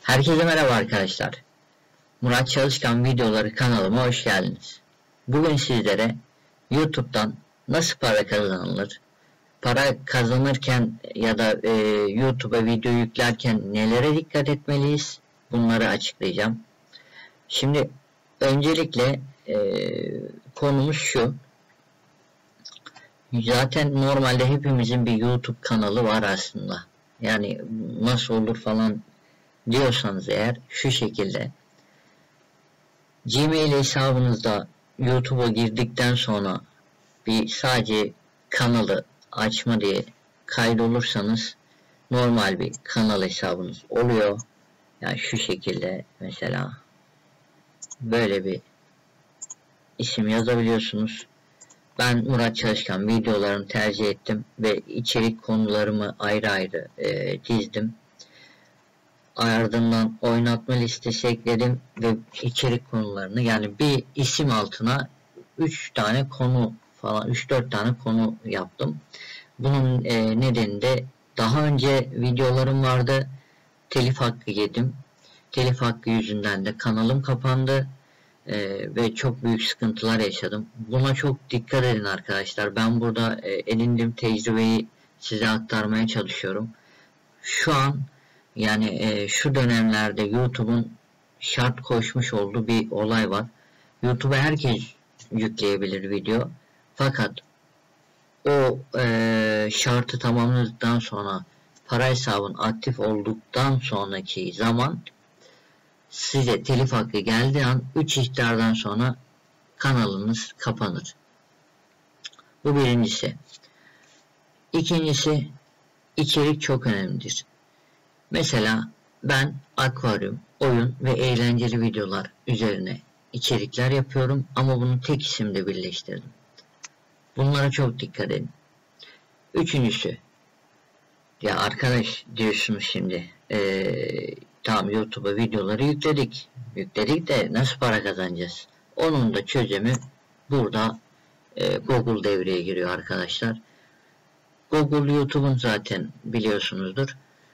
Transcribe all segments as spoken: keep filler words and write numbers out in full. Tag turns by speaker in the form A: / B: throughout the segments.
A: Herkese merhaba arkadaşlar. Murat Çalışkan videoları kanalıma hoş geldiniz. Bugün sizlere YouTube'dan nasıl para kazanılır, para kazanırken ya da e, YouTube'a video yüklerken nelere dikkat etmeliyiz, bunları açıklayacağım. Şimdi öncelikle e, konumuz şu. Zaten normalde hepimizin bir YouTube kanalı var aslında. Yani nasıl olur falan diyorsanız eğer şu şekilde: Gmail hesabınızda YouTube'a girdikten sonra bir sadece kanalı açma diye kaydolursanız normal bir kanal hesabınız oluyor. Yani şu şekilde mesela böyle bir isim yazabiliyorsunuz. Ben Murat Çalışkan videolarımı tercih ettim ve içerik konularımı ayrı ayrı e, dizdim. Ardından oynatma listesi ekledim ve içerik konularını, yani bir isim altına üç tane konu falan, üç dört tane konu yaptım. Bunun e, nedeni de daha önce videolarım vardı, telif hakkı yedim. Telif hakkı yüzünden de kanalım kapandı e, ve çok büyük sıkıntılar yaşadım. Buna çok dikkat edin arkadaşlar. Ben burada e, edindiğim tecrübeyi size aktarmaya çalışıyorum. Şu an yani e, şu dönemlerde YouTube'un şart koşmuş olduğu bir olay var. YouTube'a herkes yükleyebilir video. Fakat o e, şartı tamamladıktan sonra, para hesabın aktif olduktan sonraki zaman size telif hakkı geldiği an üç ihtardan sonra kanalınız kapanır. Bu birincisi. İkincisi, içerik çok önemlidir. Mesela ben akvaryum, oyun ve eğlenceli videolar üzerine içerikler yapıyorum ama bunu tek isimde birleştirdim. Bunlara çok dikkat edin. Üçüncüsü, ya arkadaş diyorsunuz şimdi, ee, tamam YouTube'a videoları yükledik. Yükledik de nasıl para kazanacağız? Onun da çözümü burada e, Google devreye giriyor arkadaşlar. Google YouTube'un zaten biliyorsunuzdur.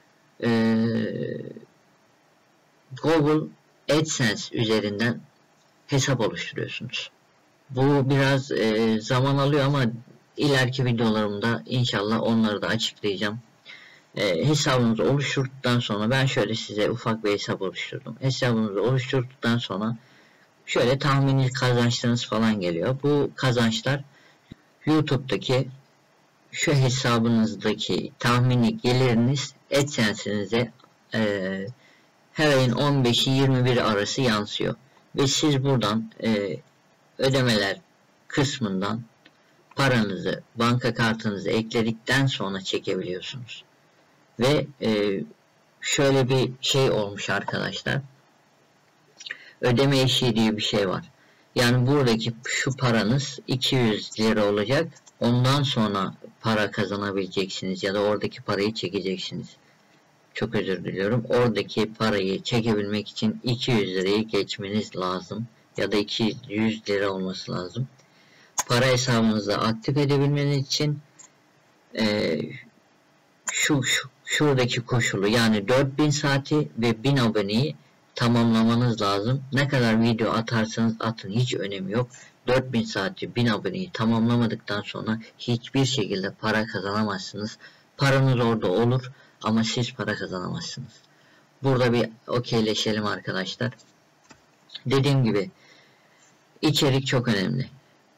A: Google AdSense üzerinden hesap oluşturuyorsunuz. Bu biraz e, zaman alıyor ama ileriki videolarımda inşallah onları da açıklayacağım. E, hesabınızı oluşturduktan sonra, ben şöyle size ufak bir hesap oluşturdum. Hesabınızı oluşturduktan sonra şöyle tahmini kazançlarınız falan geliyor. Bu kazançlar YouTube'daki şu hesabınızdaki tahmini geliriniz AdSense'inize e, her ayın on beşi yirmi biri arası yansıyor. Ve siz buradan e, ödemeler kısmından paranızı banka kartınıza ekledikten sonra çekebiliyorsunuz. Ve e, şöyle bir şey olmuş arkadaşlar. Ödeme eşiği diye bir şey var. Yani buradaki şu paranız iki yüz lira olacak. Ondan sonra para kazanabileceksiniz ya da oradaki parayı çekeceksiniz. Çok özür diliyorum. Oradaki parayı çekebilmek için iki yüz lirayı geçmeniz lazım. Ya da iki yüz lira olması lazım. Para hesabınızı aktif edebilmeniz için e, şu, şu şuradaki koşulu, yani dört bin saati ve bin aboneyi tamamlamanız lazım. Ne kadar video atarsanız atın hiç önemi yok. dört bin saati, bin aboneyi tamamlamadıktan sonra hiçbir şekilde para kazanamazsınız. Paranız orada olur ama siz para kazanamazsınız. Burada bir okeyleşelim arkadaşlar. Dediğim gibi içerik çok önemli.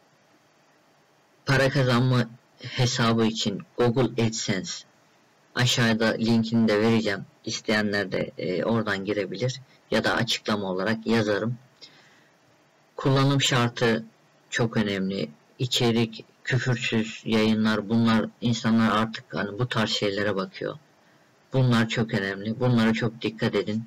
A: Para kazanma hesabı için Google AdSense, aşağıda linkini de vereceğim. İsteyenler de e, oradan girebilir ya da açıklama olarak yazarım. Kullanım şartı çok önemli. İçerik, küfürsüz yayınlar, bunlar, insanlar artık hani bu tarz şeylere bakıyor. Bunlar çok önemli. Bunlara çok dikkat edin.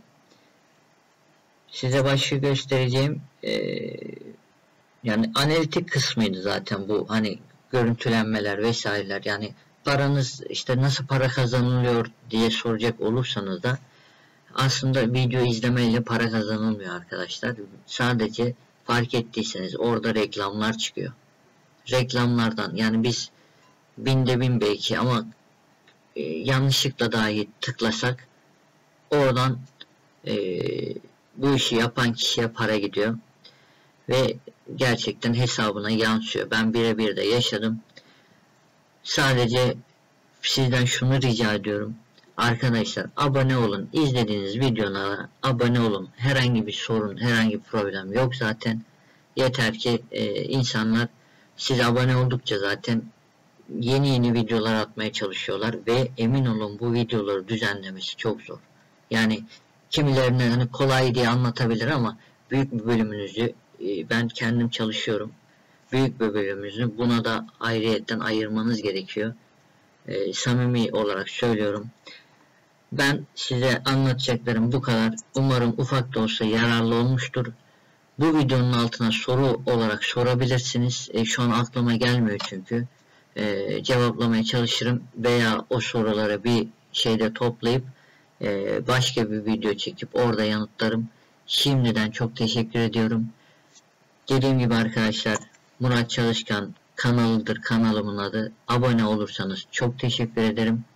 A: Size başka göstereceğim e, yani analitik kısmıydı zaten bu, hani görüntülenmeler vesaireler. Yani paranız, işte nasıl para kazanılıyor diye soracak olursanız da aslında video izlemeyle para kazanılmıyor arkadaşlar. Sadece fark ettiyseniz orada reklamlar çıkıyor. Reklamlardan, yani biz binde bin belki ama e, yanlışlıkla dahi tıklasak oradan e, bu işi yapan kişiye para gidiyor ve gerçekten hesabına yansıyor. Ben birebir de yaşadım. Sadece sizden şunu rica ediyorum. Arkadaşlar abone olun. İzlediğiniz videolara abone olun. Herhangi bir sorun, herhangi bir problem yok zaten. Yeter ki e, insanlar siz abone oldukça zaten yeni yeni videolar atmaya çalışıyorlar ve emin olun bu videoları düzenlemesi çok zor. Yani kimilerine hani kolay diye anlatabilir ama büyük bir bölümünüzü e, ben kendim çalışıyorum. Büyük bir bölümünüzü buna da ayrıyetten ayırmanız gerekiyor. E, samimi olarak söylüyorum. Ben size anlatacaklarım bu kadar. Umarım ufak da olsa yararlı olmuştur. Bu videonun altına soru olarak sorabilirsiniz. E, şu an aklıma gelmiyor çünkü. E, cevaplamaya çalışırım veya o soruları bir şeyde toplayıp e, başka bir video çekip orada yanıtlarım. Şimdiden çok teşekkür ediyorum. Dediğim gibi arkadaşlar, Murat Çalışkan kanalıdır kanalımın adı. Abone olursanız çok teşekkür ederim.